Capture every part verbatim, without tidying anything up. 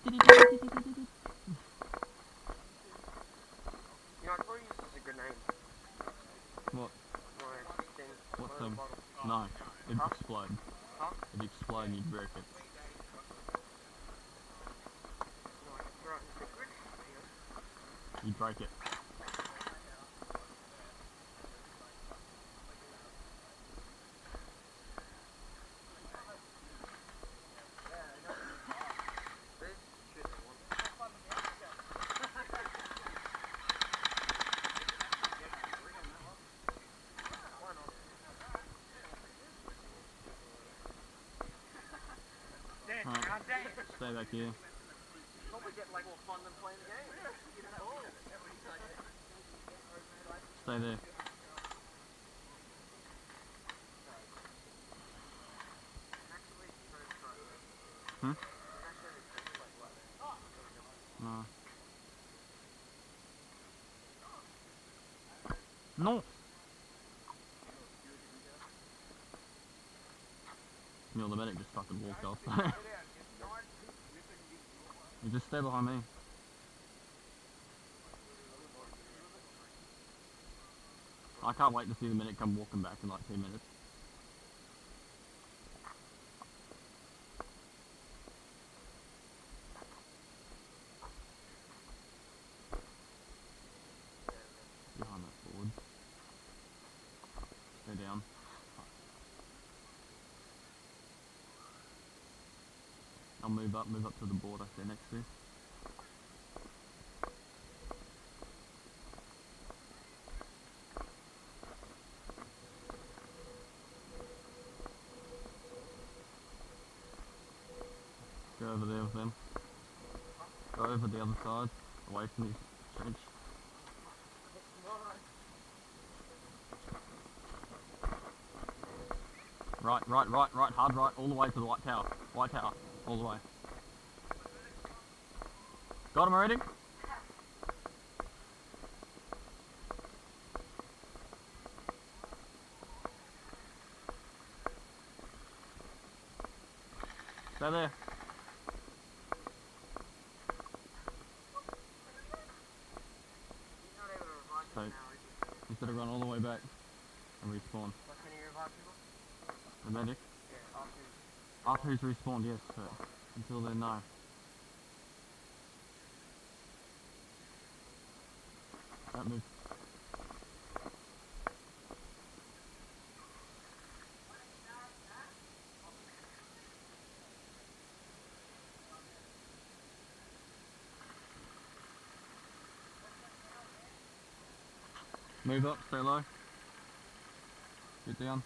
know, I probably use this as a grenade. What? My thing. What my thing? bottle. No, it'd Huh? explode. Huh? It'd explode and you'd break it. No, I can throw it in liquid. Yeah. You'd break it. Right. Stay back here. Probably get like more fun than playing the game. Stay there. Hmm? No. No! Neil, the medic just fucking walked off. You just stay behind me. I can't wait to see the medic come walking back in like two minutes. Behind that board. Stay down. I'll move up, move up to the board I stay next to. Go over there with them. Go over the other side, away from this trench. Right, right, right, right, hard right, all the way to the white tower. White tower, all the way. Got him already? Stay there. So, instead of run all the way back and respawn. Can you revive people? The medic? Yeah, after. After he's respawned, yes, but until then, no. Don't move. Move up, stay low. Get down.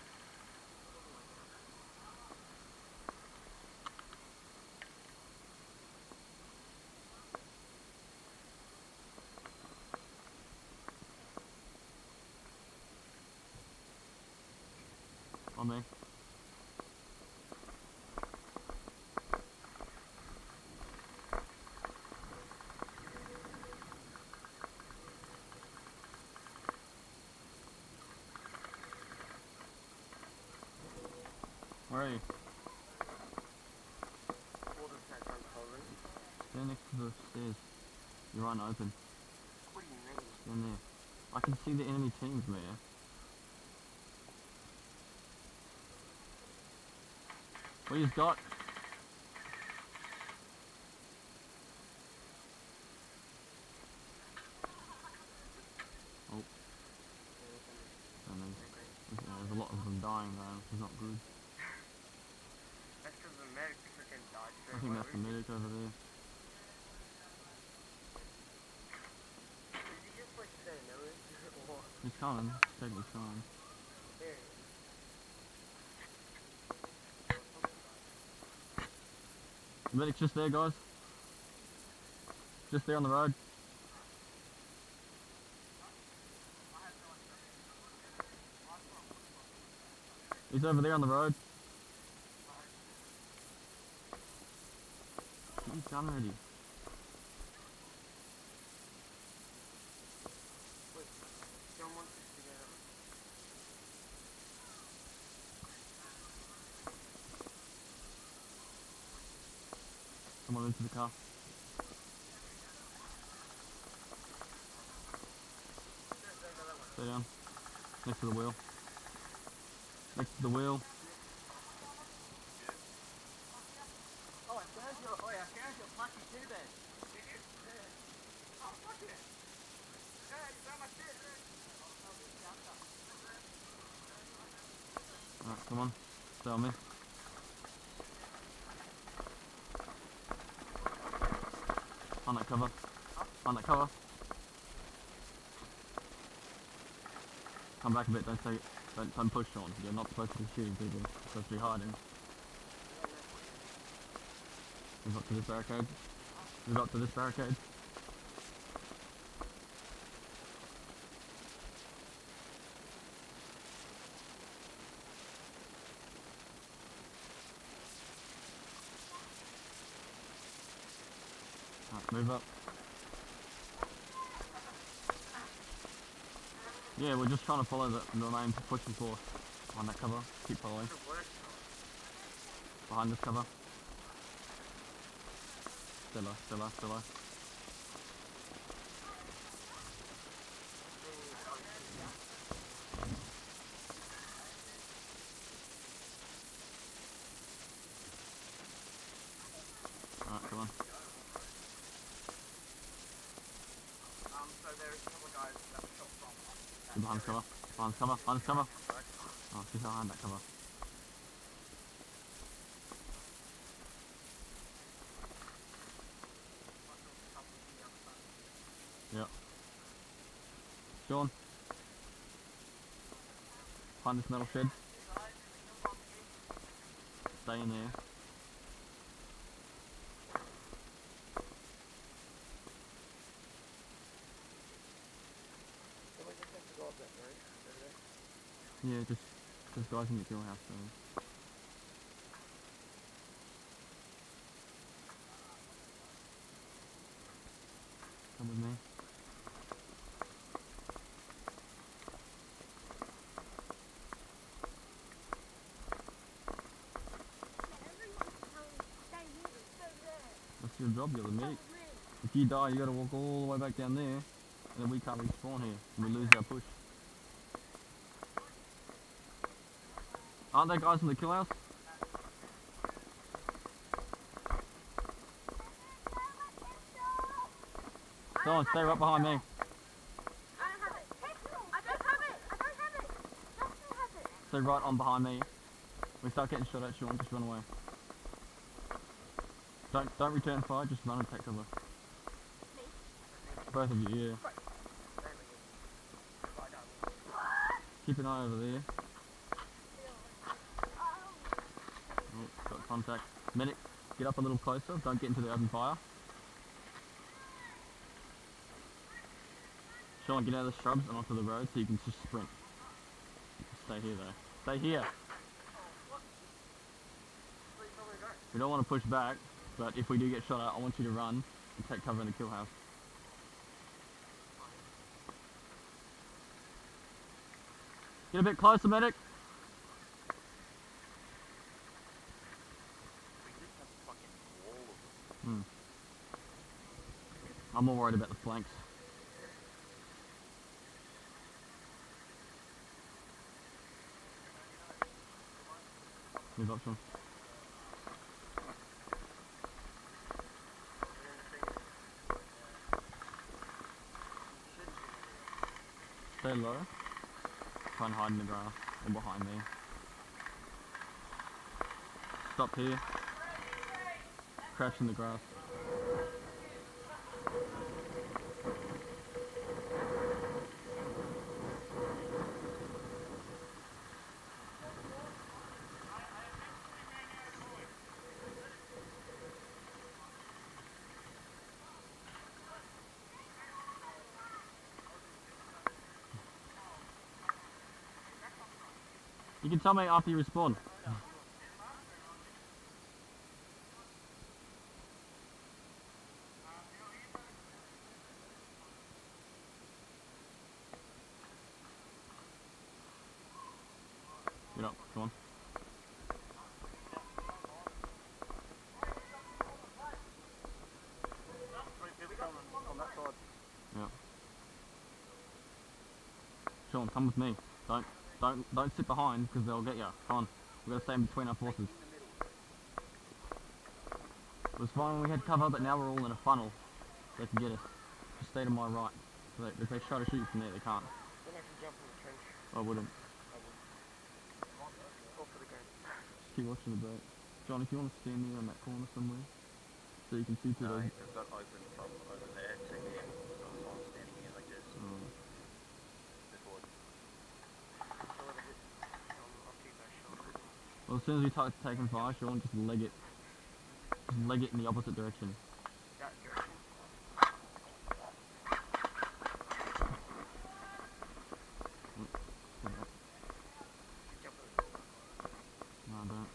On me. Where are you? Stand next to the stairs. You're right open. What do you mean? Stand there. I can see the enemy team from here. What you've got? Oh. And there's, yeah, there's a lot of them dying though, which is not good. That's because the medic freaking died. I think that's the medic over there. Did you just like say no? Or He's coming. Take his time. there? The medic's just there, guys. Just there on the road. He's over there on the road. He's done already. Wait, John wants us to get up. Come on into the car. Stay down. Next to the wheel. Next to the wheel. Oh, I found your, oh yeah, I found your plushie too then. Oh, fuck it. Yeah, you found my shit. Alright, come on. Stay on me. On that cover. On that cover. Come back a bit, don't say, don't, don't push on. You're not supposed to be shooting people, you're supposed to be hiding. Move up to this barricade. Move up to this barricade. Alright, move up. Yeah, we're just trying to follow the, the main pushing force. On that cover, keep following. Behind this cover. Stay low, stay low, stay low. Alright, come on. Um, so there's a couple of guys that were shot from. Get behind this cover. Behind this cover, behind this cover. Oh, she's behind that cover. Yep. Sean. Find this metal shed. Stay in there. So we just have to go up that road over there. Yeah, just, just guys in the kill house. So. Come with me. That's your job, you're the medic. If you die, you gotta walk all the way back down there, and then we can't respawn here, and we lose our push. Aren't there guys in the kill house? Someone stay right behind me. I don't have it. I don't have it. I don't have it. Justin has it. Stay right on behind me. We start getting shot at, Sean, just run away. Don't don't return fire, just run and take cover. Me? Both of you, yeah. Keep an eye over there. Oh, got contact. Medic, get up a little closer, don't get into the open fire. Sean, get out of the shrubs and onto the road so you can just sprint. Stay here though. Stay here! We don't want to push back, but if we do get shot at, I want you to run and take cover in the kill house. Get a bit closer, medic! Hmm. I'm more worried about the flanks. Move up, Sean. Stay low. Try and hide in the grass or behind me. Stop here. Crouch in the grass. You can tell me after you respawn. Get up, come on. Sean, come with me. Don't, don't, don't sit behind because they'll get you. Come on, we gotta stay in between our forces. It was fine when we had cover, but now we're all in a funnel. They can get us. Just stay to my right. So that if they try to shoot you from there, they can't. Then I can jump in the trench. I wouldn't. Go for the gun. Just keep watching the boat. John, if you want to stand near on that corner somewhere, so you can see through No, those. it's got open from over there to here, so I'm I'm standing here like this. Oh. Before. So what is it? Um, I'll keep that shot. Well, as soon as we start taking fire, Sean, just leg it. Just leg it in the opposite direction. That direction. Jump in the No, I don't.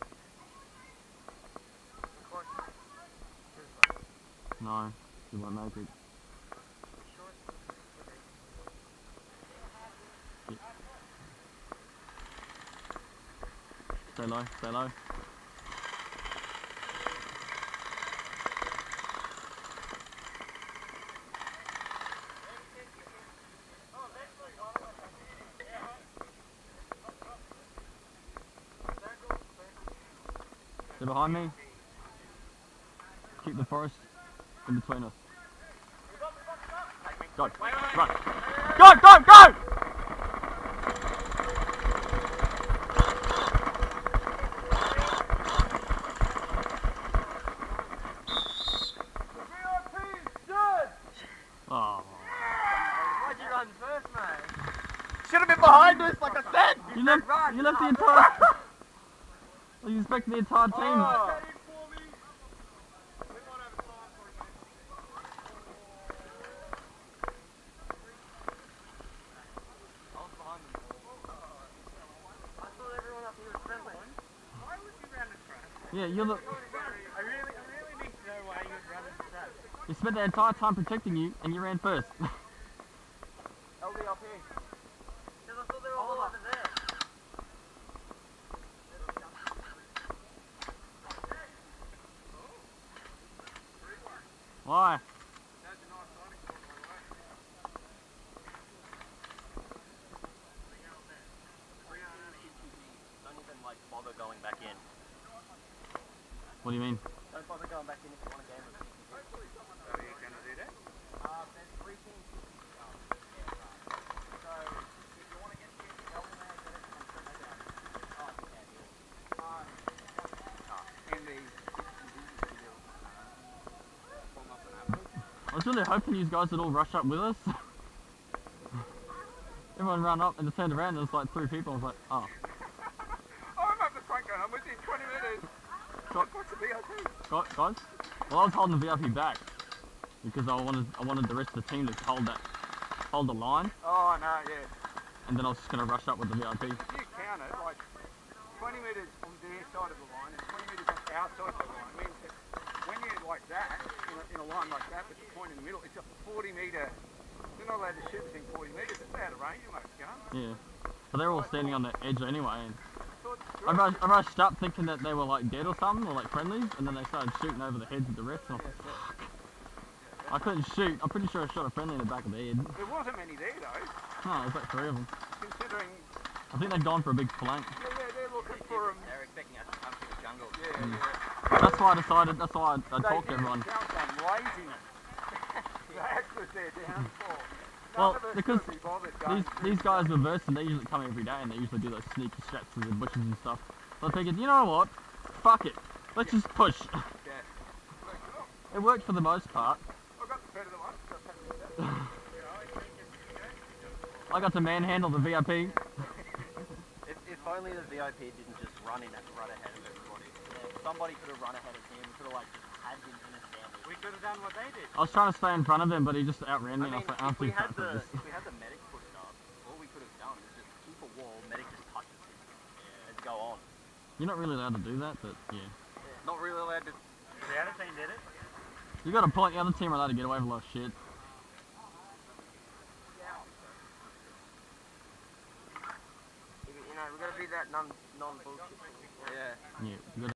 Of course. This way. No, you won't make it. Short. Okay. Stay low, stay low. Stay behind me. Keep the forest in between us. Go, run. Go, go, go! Oh. Why'd you run first, mate? Should have been behind us, like I said! You left, you left the entire... You expect the entire team. Oh. I was behind them. I thought everyone up here was friendly. Why would you run a track? Yeah, you're the... I really, I really need to know why you would run a track. You spent the entire time protecting you, and you ran first. L D up here. Because I thought they were all over there. Why? Don't even like bother going back in. What do you mean? Don't bother going back in if you want a game of it. Are you gonna do that? Uh, there's three teams. So, if you want to get to help them out, get it from straight down. Oh, yeah, yeah. Uh, In the I was really hoping you guys would all rush up with us. Everyone ran up and just turned around and there was like three people. I was like, oh. Oh, I'm up the front going, I'm with you, twenty metres. Got, What's the V I P? got, guys? Well, I was holding the V I P back because I wanted I wanted the rest of the team to hold that, hold the line, Oh, no, yeah. and then I was just gonna rush up with the V I P. If you count it, like twenty metres on their side of the line and twenty metres on our side of the line, means that when you're like that, in a, in a line like that with the point in the middle, it's a forty metre, you're not allowed to shoot within forty metres, it's out of range of most guns. Yeah, but they're all standing on the edge anyway. And So it's I great. rushed, I rushed up thinking that they were like dead or something, or like friendlies, and then they started shooting over the heads of the refs. And I was like, fuck. I couldn't shoot. I'm pretty sure I shot a friendly in the back of the head. There wasn't many there though, No, there's like three of them. considering, I think they'd gone for a big flank. yeah, yeah, they're looking for them. they're expecting us to come to the jungle. Yeah, Mm. yeah. That's why I decided. That's why I, I They talked to didn't everyone. count on laziness. That was their downfall. None Well, of us because could be bothered going These through these guys were versed and they usually come every day and they usually do those sneaky strats through the bushes and stuff. So I figured, you know what? Fuck it. Let's just push. Yeah. Like, oh, It worked for the most part. I got the better than one. Got that. I got to manhandle the V I P. If, if only the V I P didn't just run in run ahead of everybody. Yeah, somebody could have run ahead of him, could have like just had him in a sandwich. We could have done what they did. I was trying to stay in front of him, but he just outran me. I and I mean, was like, I'm if we too had fat for the this. if we had the medic pushed up, all we could have done is just keep a wall, medic just touches him, and go on. You're not really allowed to do that, but yeah. Not really allowed to. The other team did it. You got a point. The other team are allowed to get away with a lot of shit. You know, we gotta be that non non bullshit. Yeah. Yeah. You got